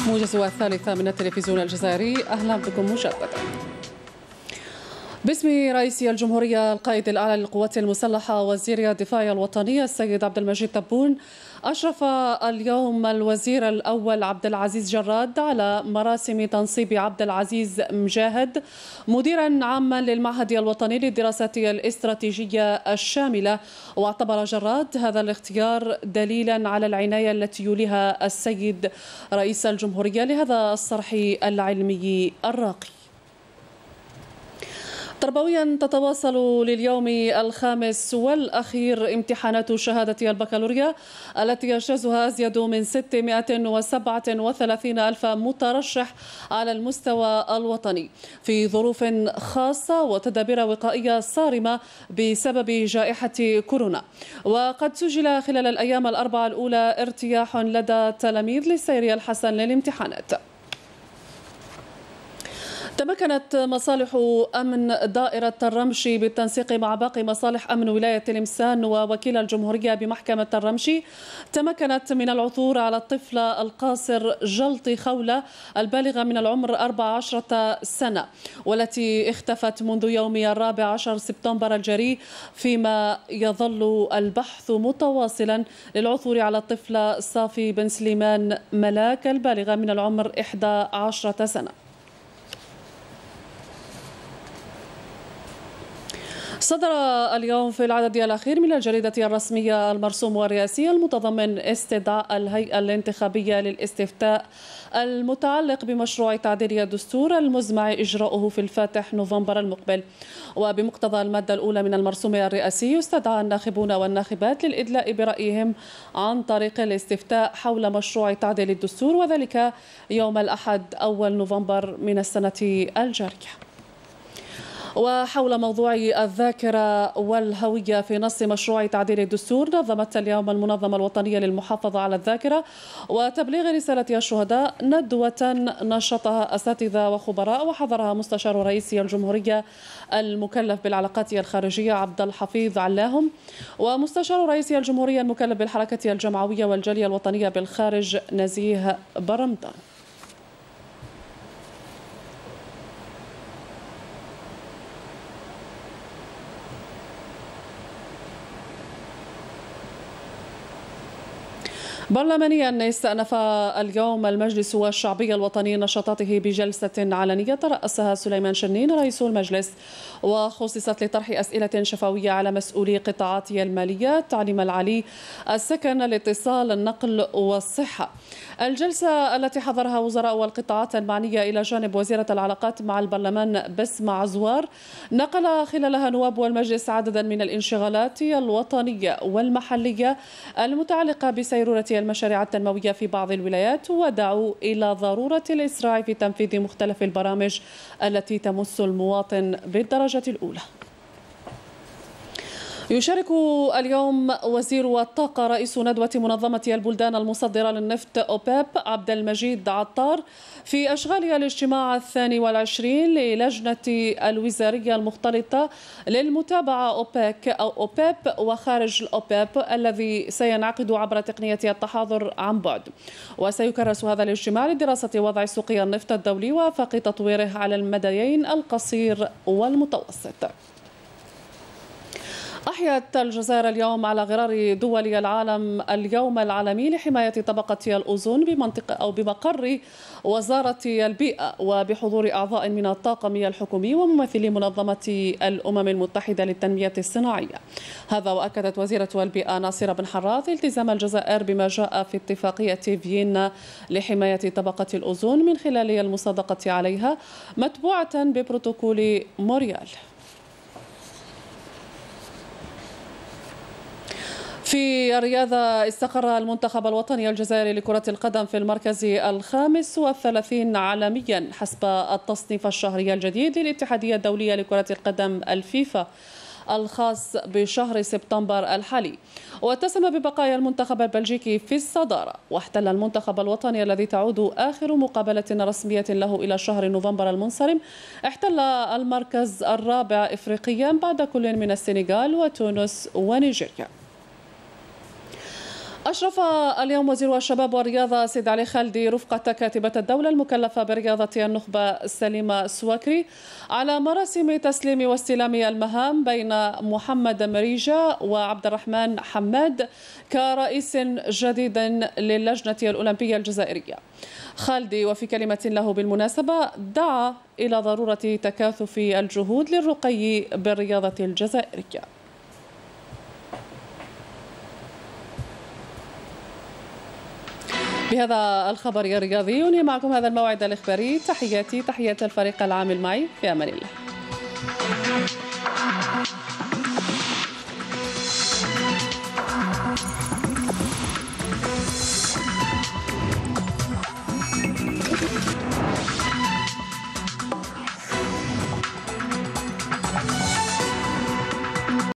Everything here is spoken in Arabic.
موجز الثالثة من التلفزيون الجزائري، أهلا بكم مجددا. باسم رئيس الجمهورية القائد الأعلى للقوات المسلحة وزير الدفاع الوطني السيد عبد المجيد تبون، أشرف اليوم الوزير الأول عبد العزيز جراد على مراسم تنصيب عبد العزيز مجاهد مديرا عاما للمعهد الوطني للدراسات الاستراتيجية الشاملة. واعتبر جراد هذا الاختيار دليلا على العناية التي يوليها السيد رئيس الجمهورية لهذا الصرح العلمي الراقي. تربويا تتواصل لليوم الخامس والأخير امتحانات شهادة البكالوريا التي يجتازها أزيد من 637 ألف مترشح على المستوى الوطني في ظروف خاصة وتدابير وقائية صارمة بسبب جائحة كورونا. وقد سجل خلال الأيام الأربعة الأولى ارتياح لدى التلاميذ للسير الحسن للامتحانات. تمكنت مصالح أمن دائرة الرمشي بالتنسيق مع باقي مصالح أمن ولاية تلمسان ووكيل الجمهورية بمحكمة الرمشي تمكنت من العثور على الطفل القاصر جلطي خولة البالغة من العمر 14 سنة، والتي اختفت منذ يوم 14 سبتمبر الجاري، فيما يظل البحث متواصلا للعثور على الطفل صافي بن سليمان ملاك البالغة من العمر 11 سنة. صدر اليوم في العدد الأخير من الجريدة الرسمية المرسوم والرئاسي المتضمن استدعاء الهيئة الانتخابية للاستفتاء المتعلق بمشروع تعديل الدستور المزمع إجراؤه في الفاتح نوفمبر المقبل. وبمقتضى المادة الأولى من المرسوم الرئاسي يستدعى الناخبون والناخبات للإدلاء برأيهم عن طريق الاستفتاء حول مشروع تعديل الدستور، وذلك يوم الأحد 1 نوفمبر من السنة الجارية. وحول موضوع الذاكرة والهوية في نص مشروع تعديل الدستور، نظمت اليوم المنظمة الوطنية للمحافظة على الذاكرة وتبليغ رسالة الشهداء ندوة نشطها أساتذة وخبراء وحضرها مستشار رئيس الجمهورية المكلف بالعلاقات الخارجية عبد الحفيظ علاهم، ومستشار رئيس الجمهورية المكلف بالحركة الجمعوية والجالية الوطنية بالخارج نزيه برمضان. برلمانيا استأنف اليوم المجلس الشعبي الوطني نشاطاته بجلسة علنية ترأسها سليمان شنين رئيس المجلس، وخصصت لطرح أسئلة شفوية على مسؤولي قطاعات المالية، التعليم العالي، السكن، الاتصال، النقل والصحة. الجلسة التي حضرها وزراء والقطاعات المعنية إلى جانب وزيرة العلاقات مع البرلمان بسمة عزوار نقل خلالها نواب المجلس عددا من الانشغالات الوطنية والمحلية المتعلقة بسيرورة المشاريع التنموية في بعض الولايات، ودعوا إلى ضرورة الإسراع في تنفيذ مختلف البرامج التي تمس المواطن بالدرجة الأولى. يشارك اليوم وزير الطاقة رئيس ندوة منظمة البلدان المصدرة للنفط أوبيب عبد المجيد عطار في أشغال الاجتماع 22 للجنة الوزارية المختلطة للمتابعة أوبك أو أوبيب وخارج الأوبيب، الذي سينعقد عبر تقنية التحاضر عن بعد. وسيكرس هذا الاجتماع لدراسة وضع سوق النفط الدولي وآفاق تطويره على المديين القصير والمتوسط. أحيت الجزائر اليوم على غرار دول العالم اليوم العالمي لحماية طبقة الأوزون بمقر وزارة البيئة، وبحضور أعضاء من الطاقم الحكومي وممثلي منظمة الأمم المتحدة للتنمية الصناعية. هذا وأكدت وزيرة البيئة ناصرة بن حراث التزام الجزائر بما جاء في اتفاقية فيينا لحماية طبقة الأوزون من خلال المصادقة عليها متبوعة ببروتوكول موريال. في الرياضة استقر المنتخب الوطني الجزائري لكرة القدم في المركز 35 عالميا حسب التصنيف الشهري الجديد للاتحادية الدولية لكرة القدم الفيفا الخاص بشهر سبتمبر الحالي، واتسم ببقايا المنتخب البلجيكي في الصدارة. واحتل المنتخب الوطني الذي تعود آخر مقابلة رسمية له إلى شهر نوفمبر المنصرم احتل المركز الرابع إفريقيا بعد كل من السنغال وتونس ونيجيريا. أشرف اليوم وزير الشباب والرياضة سيد علي خالدي رفقة كاتبة الدولة المكلفة برياضة النخبة سليمة السواكري على مراسم تسليم واستلام المهام بين محمد مريجة وعبد الرحمن حماد كرئيس جديد للجنة الأولمبية الجزائرية. خالدي وفي كلمة له بالمناسبة دعا إلى ضرورة تكاثف الجهود للرقي بالرياضة الجزائرية. بهذا الخبر الرياضي ينهي معكم هذا الموعد الإخباري. تحياتي تحيات الفريق العامل معي، في أمان الله.